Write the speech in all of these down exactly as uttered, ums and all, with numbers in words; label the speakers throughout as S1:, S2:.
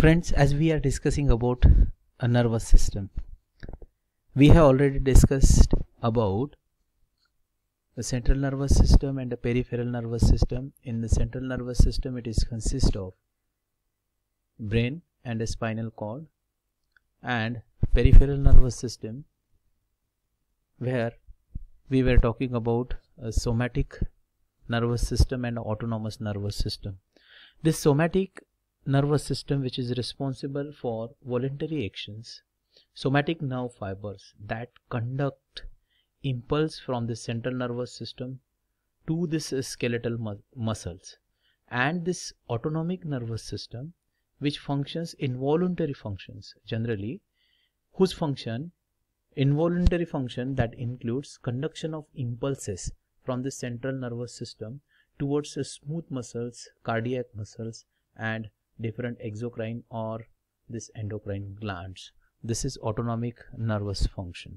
S1: Friends, as we are discussing about a nervous system, we have already discussed about the central nervous system and the peripheral nervous system. In the central nervous system, it is consist of brain and a spinal cord, and peripheral nervous system, where we were talking about a somatic nervous system and autonomous nervous system. This somatic nervous system, which is responsible for voluntary actions, somatic nerve fibers that conduct impulse from the central nervous system to this skeletal mu muscles, and this autonomic nervous system, which functions involuntary functions generally, whose function involuntary function that includes conduction of impulses from the central nervous system towards the smooth muscles, cardiac muscles, and different exocrine or this endocrine glands. This is autonomic nervous function.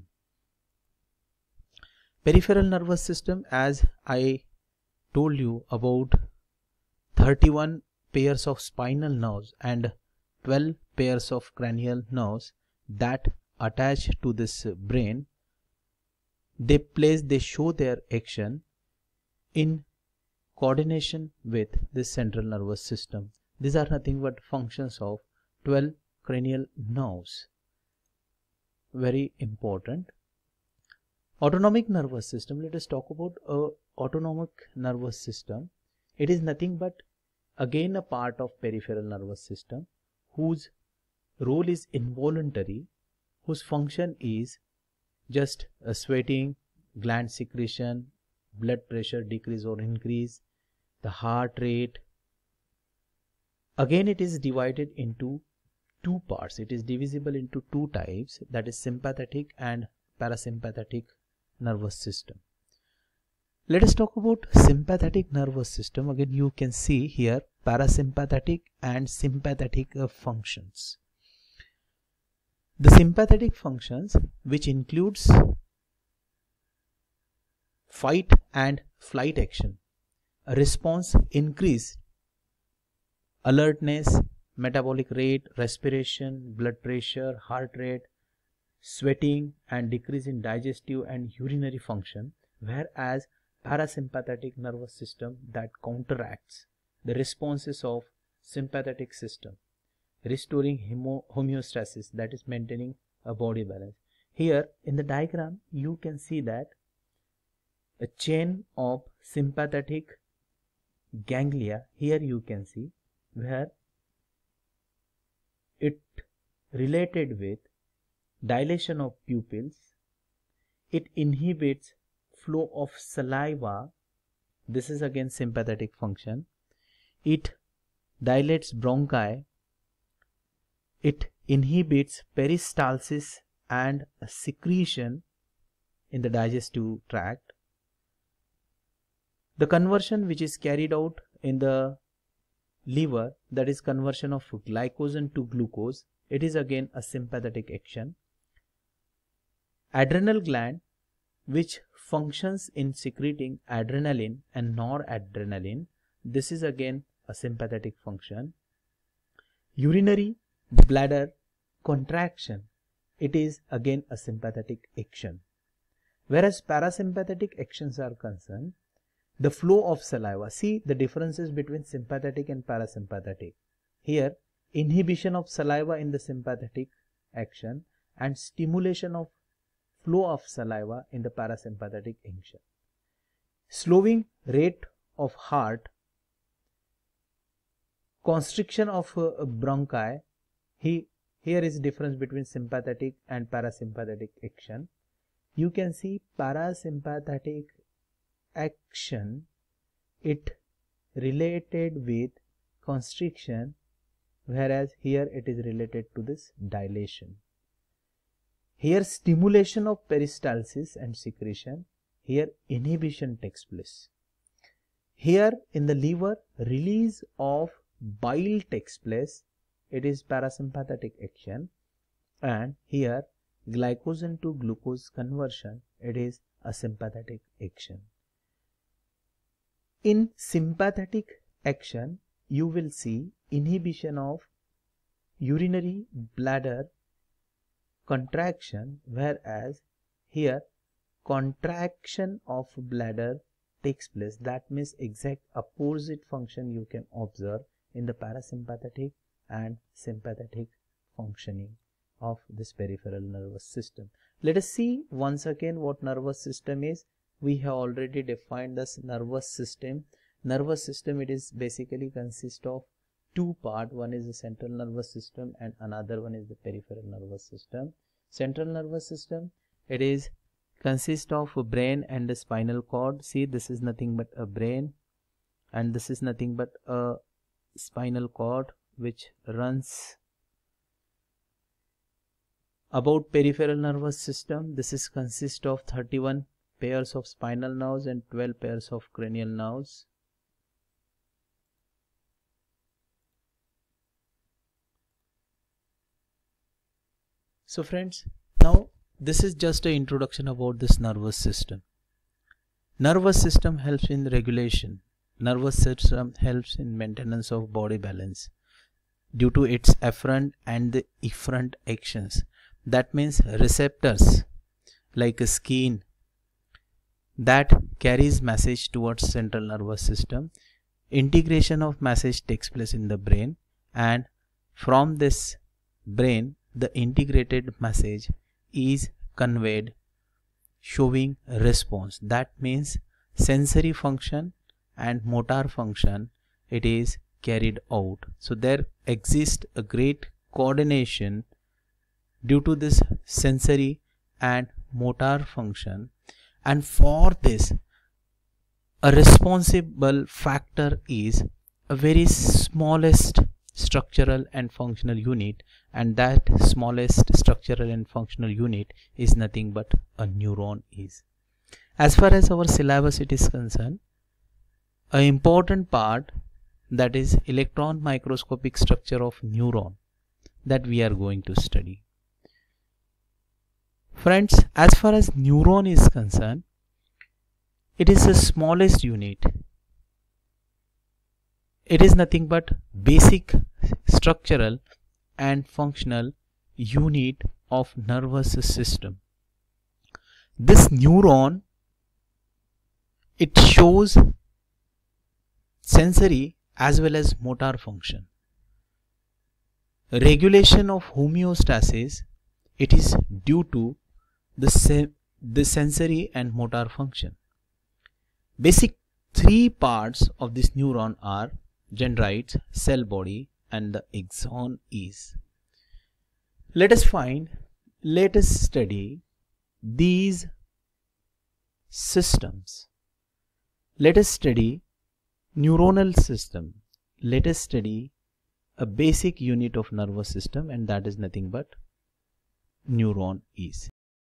S1: Peripheral nervous system, as I told you, about thirty-one pairs of spinal nerves and twelve pairs of cranial nerves that attach to this brain. They place, they show their action in coordination with this central nervous system. These are nothing but functions of twelve cranial nerves. Very important. Autonomic nervous system. Let us talk about a autonomic nervous system. It is nothing but again a part of peripheral nervous system, whose role is involuntary, whose function is just a sweating, gland secretion, blood pressure decrease or increase, the heart rate. Again, it is divided into two parts. It is divisible into two types, that is sympathetic and parasympathetic nervous system. Let us talk about sympathetic nervous system. Again, you can see here parasympathetic and sympathetic uh, functions. The sympathetic functions, which includes fight and flight action, a response increase, alertness, metabolic rate, respiration, blood pressure, heart rate, sweating, and decrease in digestive and urinary function, whereas parasympathetic nervous system that counteracts the responses of sympathetic system, restoring hemo homeostasis, that is maintaining a body balance. Here in the diagram you can see that a chain of sympathetic ganglia, here you can see, where it related with dilation of pupils, it inhibits flow of saliva, this is again sympathetic function, it dilates bronchi, it inhibits peristalsis and secretion in the digestive tract. The conversion which is carried out in the liver, that is conversion of glycogen to glucose, it is again a sympathetic action. Adrenal gland, which functions in secreting adrenaline and noradrenaline, this is again a sympathetic function. Urinary bladder contraction, it is again a sympathetic action. Whereas parasympathetic actions are concerned, the flow of saliva, see the differences between sympathetic and parasympathetic. Here, inhibition of saliva in the sympathetic action and stimulation of flow of saliva in the parasympathetic action. Slowing rate of heart, constriction of uh, bronchi. He, here is difference between sympathetic and parasympathetic action. You can see parasympathetic action, it related with constriction, whereas here it is related to this dilation. Here stimulation of peristalsis and secretion, here inhibition takes place. Here in the liver, release of bile takes place, it is parasympathetic action, and here glycogen to glucose conversion, it is a sympathetic action. In sympathetic action, you will see inhibition of urinary bladder contraction, whereas here contraction of bladder takes place. That means exact opposite function you can observe in the parasympathetic and sympathetic functioning of this peripheral nervous system. Let us see once again what nervous system is. We have already defined this nervous system. Nervous system, it is basically consist of two part. One is the central nervous system and another one is the peripheral nervous system. Central nervous system, it is consist of a brain and a spinal cord. See, this is nothing but a brain and this is nothing but a spinal cord which runs. About peripheral nervous system, this is consist of thirty-one pairs of spinal nerves and twelve pairs of cranial nerves. So friends, now this is just an introduction about this nervous system. Nervous system helps in regulation. Nervous system helps in maintenance of body balance due to its afferent and the efferent actions. That means receptors like a skin that carries message towards central nervous system. Integration of message takes place in the brain, and from this brain the integrated message is conveyed showing response. That means sensory function and motor function, it is carried out. So there exists a great coordination due to this sensory and motor function, and for this a responsible factor is a very smallest structural and functional unit, and that smallest structural and functional unit is nothing but a neuron is. As far as our syllabus it is concerned, an important part, that is electron microscopic structure of neuron, that we are going to study. Friends, as far as neuron is concerned, it is the smallest unit. It is nothing but basic structural and functional unit of nervous system. This neuron, it shows sensory as well as motor function. Regulation of homeostasis, it is due to the, se the sensory and motor function. Basic three parts of this neuron are dendrites, cell body, and the axon is. Let us find, let us study these systems. Let us study neuronal system. Let us study a basic unit of nervous system, and that is nothing but neuron is.